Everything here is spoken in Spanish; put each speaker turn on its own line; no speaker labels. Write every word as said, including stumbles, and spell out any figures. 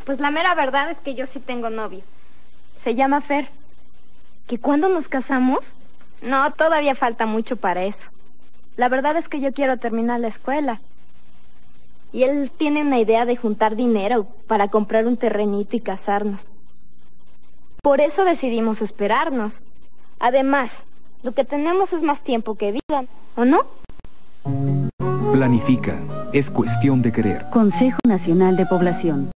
Pues la mera verdad es que yo sí tengo novio. Se llama Fer. ¿Que cuándo nos casamos? No, todavía falta mucho para eso. La verdad es que yo quiero terminar la escuela. Y él tiene una idea de juntar dinero para comprar un terrenito y casarnos. Por eso decidimos esperarnos. Además, lo que tenemos es más tiempo que vida, ¿o no?
Planifica. Es cuestión de querer.
Consejo Nacional de Población.